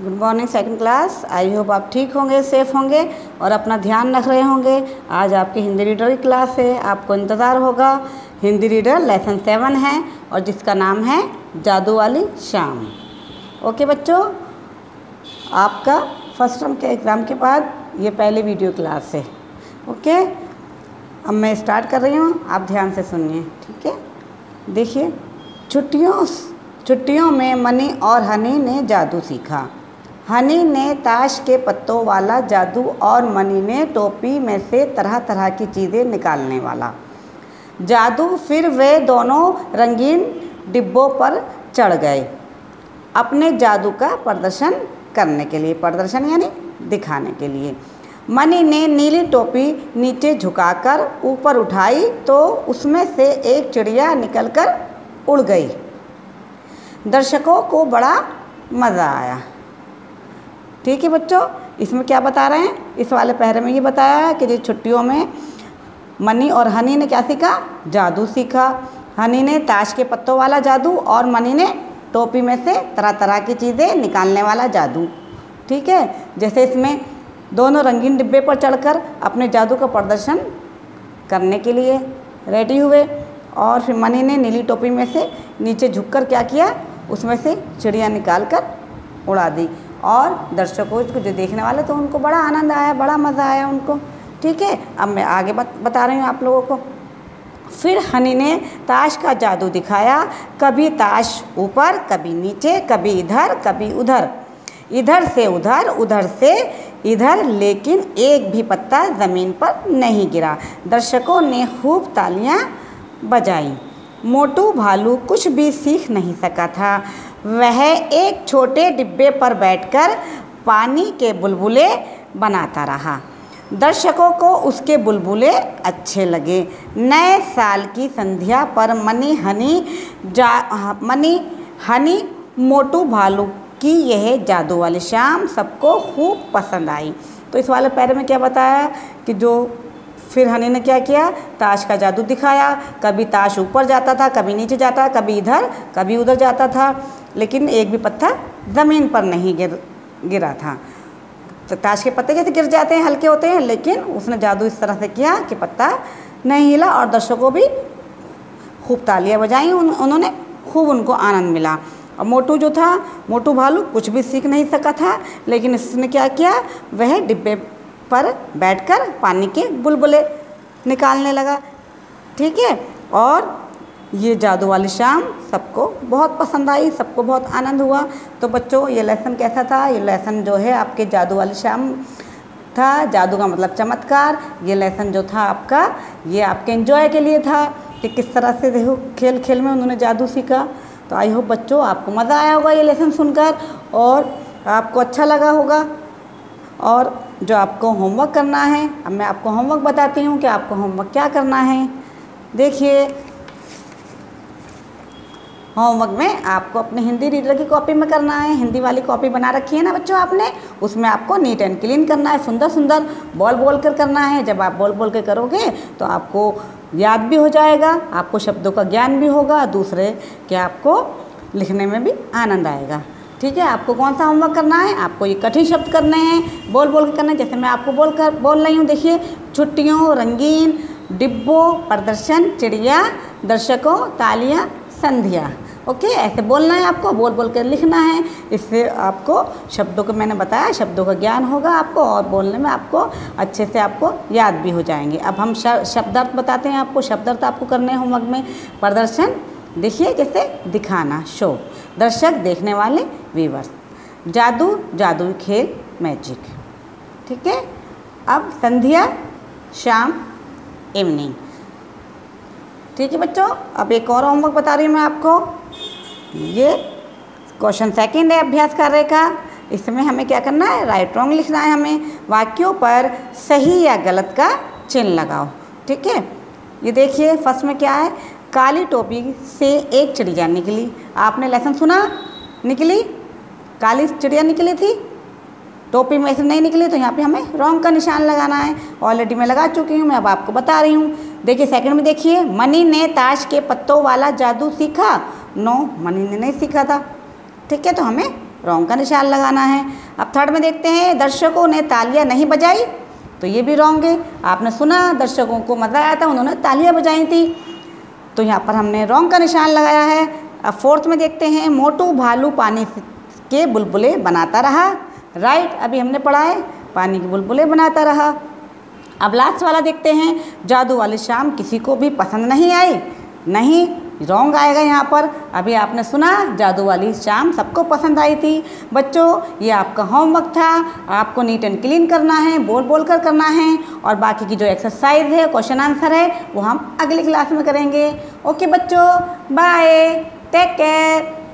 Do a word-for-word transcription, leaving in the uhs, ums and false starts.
Good morning second class. I hope आप ठीक होंगे, सेफ होंगे और अपना ध्यान रख रहे होंगे। आज आपकी हिंदी रीडर की क्लास है, आपको इंतज़ार होगा। हिंदी रीडर लेसन सेवन है और जिसका नाम है जादू वाली शाम। ओके बच्चों, आपका फर्स्ट टर्म के एग्ज़ाम के बाद ये पहली वीडियो क्लास है। ओके, अब मैं स्टार्ट कर रही हूँ, आप ध्यान से सुनिए। ठीक है, देखिए। छुट्टियों छुट्टियों में मनी और हनी ने जादू सीखा। हनी ने ताश के पत्तों वाला जादू और मनी ने टोपी में से तरह तरह की चीज़ें निकालने वाला जादू। फिर वे दोनों रंगीन डिब्बों पर चढ़ गए अपने जादू का प्रदर्शन करने के लिए। प्रदर्शन यानी दिखाने के लिए। मनी ने नीली टोपी नीचे झुकाकर ऊपर उठाई तो उसमें से एक चिड़िया निकलकर उड़ गई। दर्शकों को बड़ा मज़ा आया। ठीक है बच्चों, इसमें क्या बता रहे हैं, इस वाले पहरे में ये बताया है कि जो छुट्टियों में मनी और हनी ने क्या सीखा, जादू सीखा। हनी ने ताश के पत्तों वाला जादू और मनी ने टोपी में से तरह तरह की चीज़ें निकालने वाला जादू। ठीक है, जैसे इसमें दोनों रंगीन डिब्बे पर चढ़कर अपने जादू का प्रदर्शन करने के लिए रेडी हुए और फिर मनी ने नीली टोपी में से नीचे झुककर क्या किया, उसमें से चिड़िया निकाल कर उड़ा दी। और दर्शकों को जो देखने वाले तो उनको बड़ा आनंद आया, बड़ा मज़ा आया उनको। ठीक है, अब मैं आगे बत, बता रही हूँ आप लोगों को। फिर हनी ने ताश का जादू दिखाया। कभी ताश ऊपर, कभी नीचे, कभी इधर, कभी उधर, इधर से उधर, उधर से इधर, लेकिन एक भी पत्ता ज़मीन पर नहीं गिरा। दर्शकों ने खूब तालियां बजाई। मोटू भालू कुछ भी सीख नहीं सका था। वह एक छोटे डिब्बे पर बैठकर पानी के बुलबुले बनाता रहा। दर्शकों को उसके बुलबुले अच्छे लगे। नए साल की संध्या पर मनी हनी जा मनी हनी मोटू भालू की यह जादू वाली शाम सबको खूब पसंद आई। तो इस वाले पैरे में क्या बताया कि जो फिर हनी ने क्या किया, ताश का जादू दिखाया। कभी ताश ऊपर जाता था, कभी नीचे जाता, कभी इधर, कभी उधर जाता था, लेकिन एक भी पत्ता ज़मीन पर नहीं गिर गिरा था। तो ताश के पत्ते कैसे गिर जाते हैं, हल्के होते हैं, लेकिन उसने जादू इस तरह से किया कि पत्ता नहीं हिला और दर्शकों भी खूब तालियां बजाई। उन, उन्होंने खूब उनको आनंद मिला। और मोटू जो था, मोटू भालू कुछ भी सीख नहीं सका था, लेकिन इसने क्या किया, वह डिब्बे पर बैठकर पानी के बुलबुले निकालने लगा। ठीक है, और ये जादू वाली शाम सबको बहुत पसंद आई, सबको बहुत आनंद हुआ। तो बच्चों, ये लेसन कैसा था, ये लेसन जो है आपके जादू वाली शाम था। जादू का मतलब चमत्कार। ये लेसन जो था आपका, ये आपके एंजॉय के लिए था कि किस तरह से देखो खेल खेल में उन्होंने जादू सीखा। तो आई होप बच्चों आपको मज़ा आया होगा ये लेसन सुनकर और आपको अच्छा लगा होगा। और जो आपको होमवर्क करना है, अब मैं आपको होमवर्क बताती हूँ कि आपको होमवर्क क्या करना है। देखिए, होमवर्क में आपको अपने हिंदी रीडर की कॉपी में करना है। हिंदी वाली कॉपी बना रखी है ना बच्चों आपने, उसमें आपको नीट एंड क्लीन करना है, सुंदर सुंदर बोल बोल कर करना है। जब आप बोल बोल कर करोगे तो आपको याद भी हो जाएगा, आपको शब्दों का ज्ञान भी होगा, दूसरे कि आपको लिखने में भी आनंद आएगा। ठीक है, आपको कौन सा होमवर्क करना है, आपको ये कठिन शब्द करने हैं, बोल बोल के करना है। जैसे मैं आपको बोल कर बोल रही हूँ, देखिए। छुट्टियों, रंगीन डिब्बों, प्रदर्शन, चिड़िया, दर्शकों, तालियां, संध्या। ओके, ऐसे बोलना है आपको, बोल बोल कर लिखना है। इससे आपको शब्दों को मैंने बताया, शब्दों का ज्ञान होगा आपको और बोलने में आपको अच्छे से आपको याद भी हो जाएंगे। अब हम शब्दार्थ बताते हैं आपको। शब्दार्थ आपको करने हैं होमवर्क में। प्रदर्शन, देखिए, जैसे दिखाना, शो। दर्शक, देखने वाले, व्यूअर्स। जादू, जादुई खेल, मैजिक। ठीक है, अब संध्या, शाम, इवनिंग। ठीक है बच्चों, अब एक और होमवर्क बता रही हूँ मैं आपको। ये क्वेश्चन सेकंड है अभ्यास कार्य का। इसमें हमें क्या करना है, राइट रॉन्ग लिखना है हमें। वाक्यों पर सही या गलत का चिन्ह लगाओ। ठीक है, ये देखिए फर्स्ट में क्या है, काली टोपी से एक चिड़िया निकली। आपने लेसन सुना, निकली, काली चिड़िया निकली थी, टोपी में से नहीं निकली, तो यहाँ पे हमें रॉन्ग का निशान लगाना है। ऑलरेडी मैं लगा चुकी हूँ, मैं अब आपको बता रही हूँ। देखिए सेकंड में, देखिए, मनी ने ताश के पत्तों वाला जादू सीखा। नो, मनी ने नहीं सीखा था। ठीक है, तो हमें रॉन्ग का निशान लगाना है। अब थर्ड में देखते हैं, दर्शकों ने तालियां नहीं बजाई, तो ये भी रॉन्ग है। आपने सुना दर्शकों को मज़ा आया था, उन्होंने तालियां बजाई थी, तो यहाँ पर हमने रॉन्ग का निशान लगाया है। अब फोर्थ में देखते हैं, मोटू भालू पानी के बुलबुले बनाता रहा। राइट, अभी हमने पढ़ा है पानी के बुलबुले बनाता रहा। अब लास्ट वाला देखते हैं, जादू वाली शाम किसी को भी पसंद नहीं आई। नहीं, रॉन्ग आएगा यहाँ पर। अभी आपने सुना जादू वाली शाम सबको पसंद आई थी। बच्चों, ये आपका होमवर्क था, आपको नीट एंड क्लीन करना है, बोल बोल कर करना है, और बाकी की जो एक्सरसाइज है, क्वेश्चन आंसर है, वो हम अगली क्लास में करेंगे। ओके बच्चों, बाय, टेक केयर।